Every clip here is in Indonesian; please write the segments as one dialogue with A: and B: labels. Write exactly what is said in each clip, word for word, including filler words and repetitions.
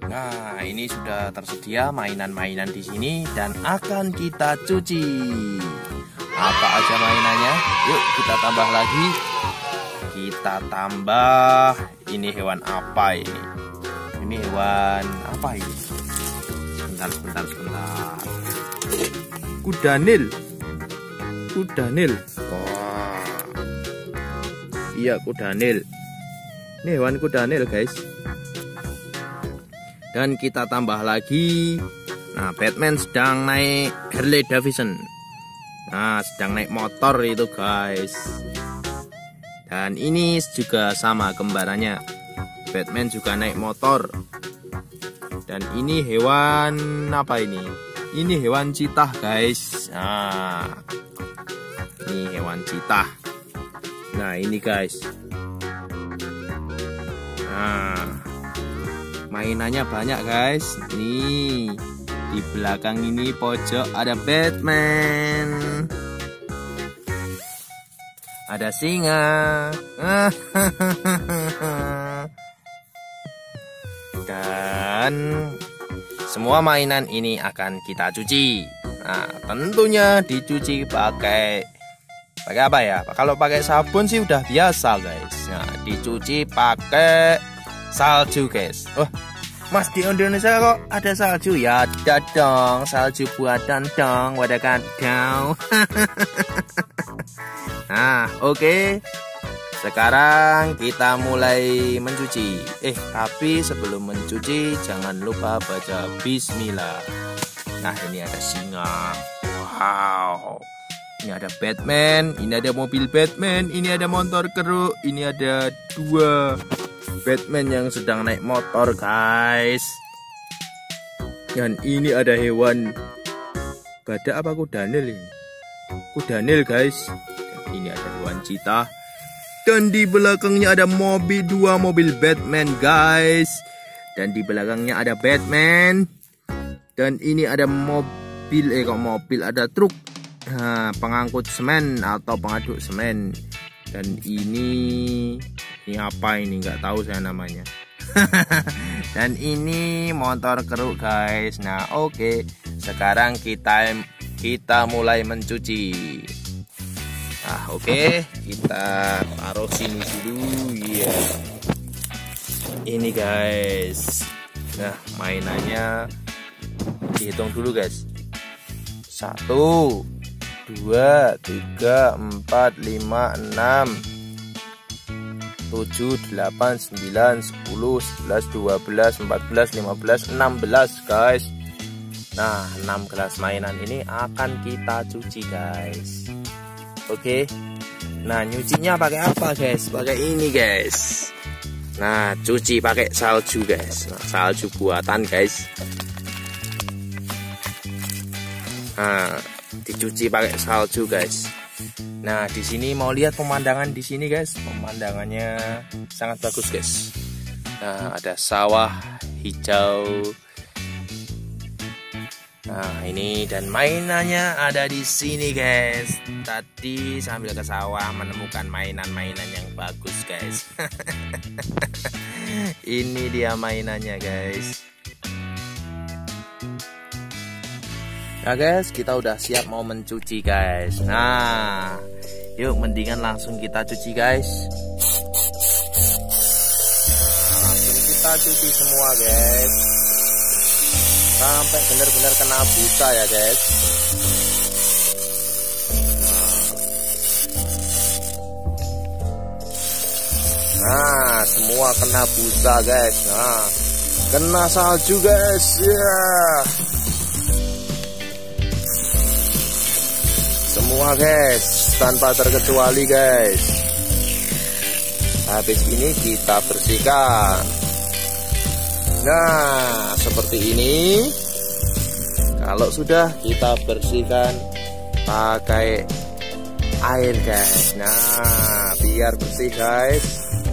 A: Nah, ini sudah tersedia mainan-mainan di sini dan akan kita cuci. Apa aja mainannya? Yuk kita tambah lagi. Kita tambah. Ini hewan apa ini? Ini hewan apa ini? Sebentar, sebentar, sebentar. Kuda Nil. Kuda Nil. Wah. Iya, kuda Nil. Ini hewan kuda Nil, guys. Dan kita tambah lagi. Nah, Batman sedang naik Harley Davidson. Nah, sedang naik motor itu, guys. Dan ini juga sama kembarannya. Batman juga naik motor. Dan ini hewan apa ini? Ini hewan citah, guys. Nah, ini hewan citah. Nah, ini, guys. Nah, mainannya banyak, guys. Nih, di belakang ini pojok ada Batman. Ada singa. Dan semua mainan ini akan kita cuci. Nah, tentunya dicuci pakai pakai apa ya? Kalau pakai sabun sih udah biasa, guys. Nah, dicuci pakai salju, guys. Oh, Mas, di Indonesia kok ada salju? Ya ada dong, salju buatan dong, wadah-kadau. Nah, oke. Okay. Sekarang kita mulai mencuci. Eh, tapi sebelum mencuci jangan lupa baca bismillah. Nah, ini ada singa. Wow. Ini ada Batman, ini ada mobil Batman, ini ada motor keruk, ini ada dua Batman yang sedang naik motor, guys. Dan ini ada hewan badak apa kuda Nil ini? Kuda Nil, guys. Dan ini ada hewan citah. Dan di belakangnya ada mobil, dua mobil Batman, guys. Dan di belakangnya ada Batman. Dan ini ada mobil, eh kok mobil, ada truk. Nah, pengangkut semen atau pengaduk semen. Dan ini ini apa ini, nggak tahu saya namanya. Dan ini motor keruk, guys. Nah, oke, okay. Sekarang kita kita mulai mencuci. Nah, oke, okay. Kita taruh sini dulu, ya. Yeah. Ini, guys. Nah, mainannya dihitung dulu, guys. Satu, dua, tiga, empat, lima, enam, tujuh, delapan, sembilan, sepuluh, sebelas, dua belas, empat belas, lima belas, enam belas, guys. Nah, enam gelas mainan ini akan kita cuci, guys. Oke. Nah, nyucinya pakai apa, guys? Pakai ini, guys. Nah, cuci pakai salju, guys. Nah, salju buatan, guys. Nah, dicuci pakai salju, guys. Nah, di sini mau lihat pemandangan di sini, guys. Pemandangannya sangat bagus, guys. Nah, ada sawah hijau. Nah, ini dan mainannya ada di sini, guys. Tadi sambil ke sawah menemukan mainan-mainan yang bagus, guys. Ini dia mainannya, guys. Nah, guys, kita udah siap mau mencuci, guys. Nah, yuk mendingan langsung kita cuci, guys. Nah, langsung kita cuci semua, guys. Sampai benar-benar kena busa ya, guys. Nah, semua kena busa, guys. Nah, kena salju, guys. Ya. Yeah. Semua, guys, tanpa terkecuali, guys. Habis ini kita bersihkan. Nah, seperti ini. Kalau sudah kita bersihkan pakai air, guys. Nah, biar bersih, guys.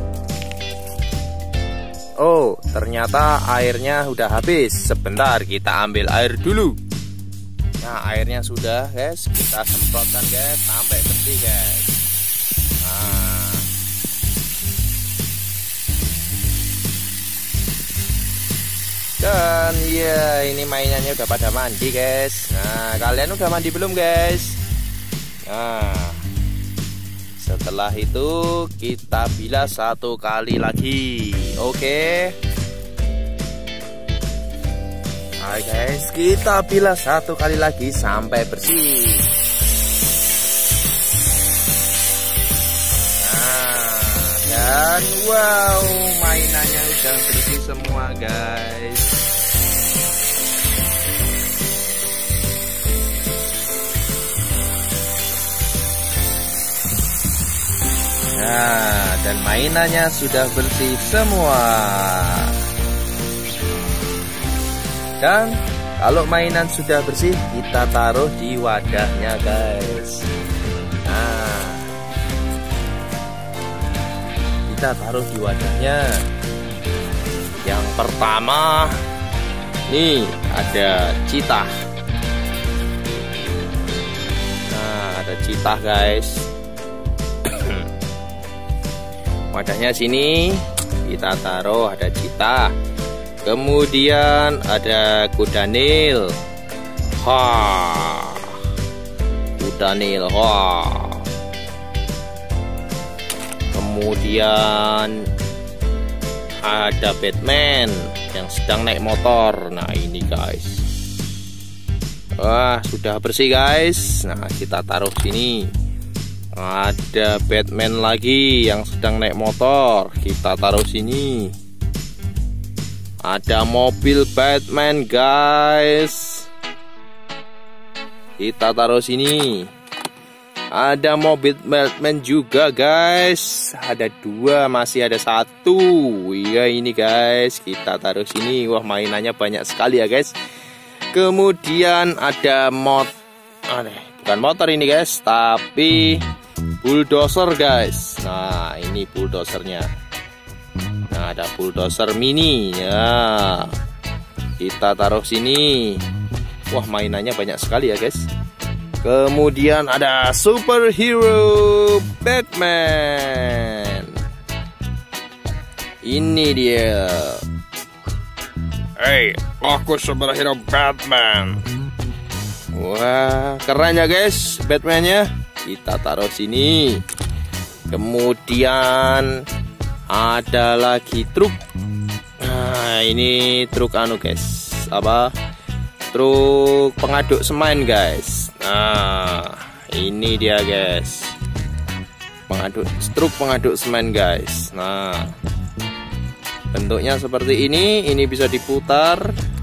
A: Oh, ternyata airnya udah habis. Sebentar, kita ambil air dulu. Nah, airnya sudah, guys. Kita semprotkan, guys, sampai bersih, guys. Nah, iya, ini mainannya udah pada mandi guys. Nah, kalian udah mandi belum guys? Nah, setelah itu kita bilas satu kali lagi. Oke. Hai guys, kita bilas satu kali lagi sampai bersih. Nah, dan wow, mainannya udah bersih semua guys. Nah, dan mainannya sudah bersih semua. Dan kalau mainan sudah bersih, kita taruh di wadahnya guys. Nah, kita taruh di wadahnya. Yang pertama, nih ada citah. Nah, ada citah guys. Wadahnya sini kita taruh, ada citah. Kemudian ada kuda nil. Wah, kuda nil. Wah. Kemudian ada Batman yang sedang naik motor. Nah, ini guys. Wah, sudah bersih guys. Nah, kita taruh sini. Ada Batman lagi yang sedang naik motor. Kita taruh sini. Ada mobil Batman guys. Kita taruh sini. Ada mobil Batman juga guys. Ada dua, masih ada satu. Iya ini guys, kita taruh sini. Wah, mainannya banyak sekali ya guys. Kemudian ada mod, bukan motor ini guys, tapi bulldozer guys. Nah, ini bulldozernya. Nah, ada bulldozer mini ya. Kita taruh sini. Wah, mainannya banyak sekali ya guys. Kemudian ada superhero Batman. Ini dia. Hey, aku superhero Batman. Wah, keren ya guys Batman-nya. Kita taruh sini. Kemudian ada lagi truk. Nah, ini truk anu guys, apa? Truk pengaduk semen guys. Nah, ini dia guys. Pengaduk, truk pengaduk semen guys. Nah, bentuknya seperti ini. Ini bisa diputar.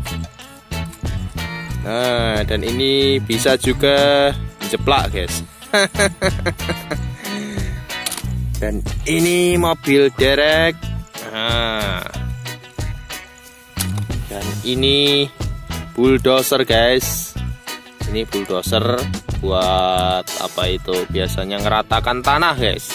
A: Nah, dan ini bisa juga dijeplak guys. Dan ini mobil derek. Nah, dan ini bulldozer guys. Ini bulldozer buat apa itu? Biasanya ngeratakan tanah guys.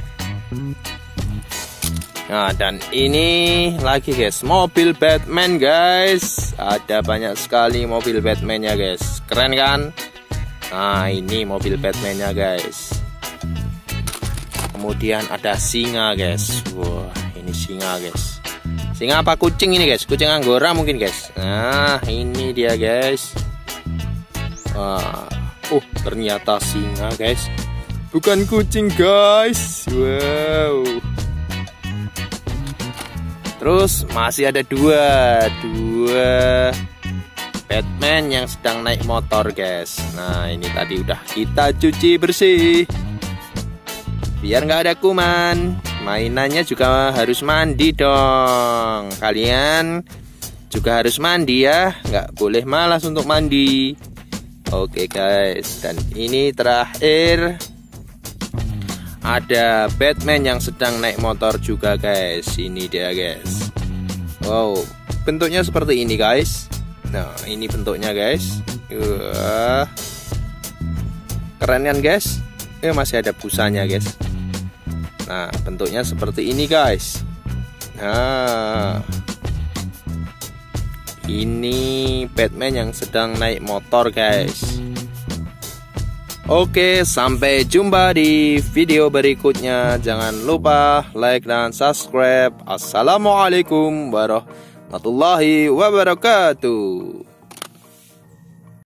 A: Nah, dan ini lagi guys, mobil Batman guys. Ada banyak sekali mobil Batman-nya guys. Keren kan? Nah, ini mobil Batman-nya guys. Kemudian ada singa guys. Wah, ini singa guys. Singa apa kucing ini guys? Kucing Anggora mungkin guys. Nah, ini dia guys. Wah, oh ternyata singa guys, bukan kucing guys. Wow. Terus masih ada dua Dua Batman yang sedang naik motor guys. Nah, ini tadi udah kita cuci bersih biar nggak ada kuman. Mainannya juga harus mandi dong. Kalian juga harus mandi ya, nggak boleh malas untuk mandi. Oke guys, dan ini terakhir ada Batman yang sedang naik motor juga guys. Ini dia guys. Wow, bentuknya seperti ini guys. Nah, ini bentuknya guys. Wah, keren kan guys? Eh, masih ada busanya guys. Nah, bentuknya seperti ini guys. Nah, ini Batman yang sedang naik motor guys. Oke, sampai jumpa di video berikutnya. Jangan lupa like dan subscribe. Assalamualaikum warahmatullahi warahmatullahi wabarakatuh.